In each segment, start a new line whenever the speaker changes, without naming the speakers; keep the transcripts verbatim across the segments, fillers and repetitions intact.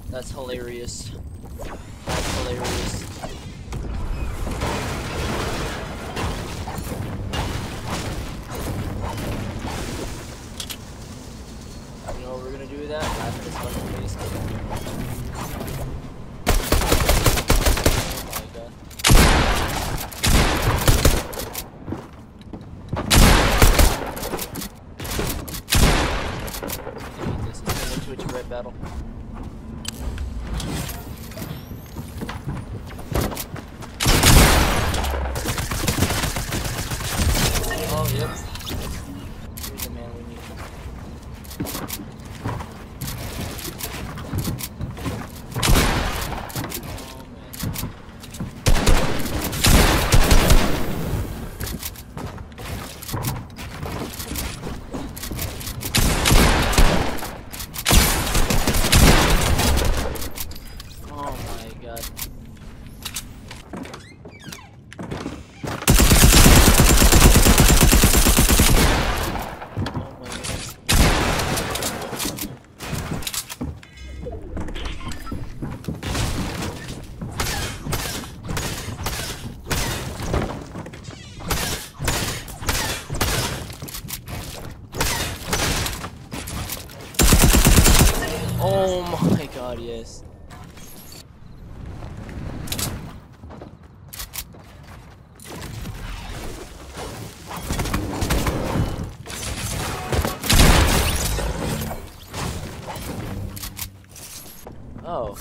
That's hilarious. That's hilarious. You know what we're gonna do with that? Laugh at his fucking face. Oh my god. I hate this. It's gonna into a Tourette battle. Oh, yep. Here's the man we need. Oh my god. Oh my god, yes. Oh.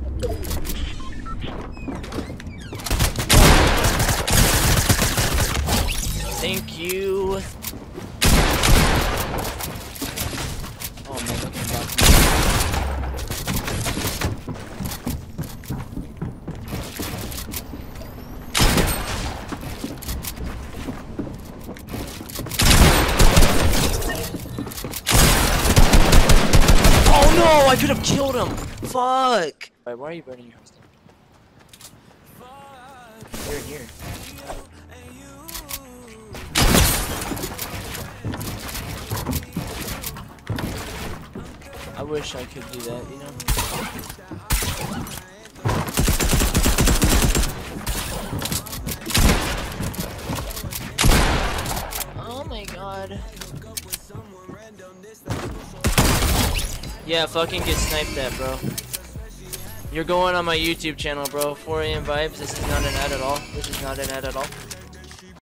Thank you. Oh man, look at that. Oh no, I could have killed him. Fuck. Alright, why are you burning your house down? You're in here. I wish I could do that, you know? Oh my god. Yeah, fucking get sniped at, bro. You're going on my YouTube channel, bro. four A M vibes. This is not an ad at all. This is not an ad at all.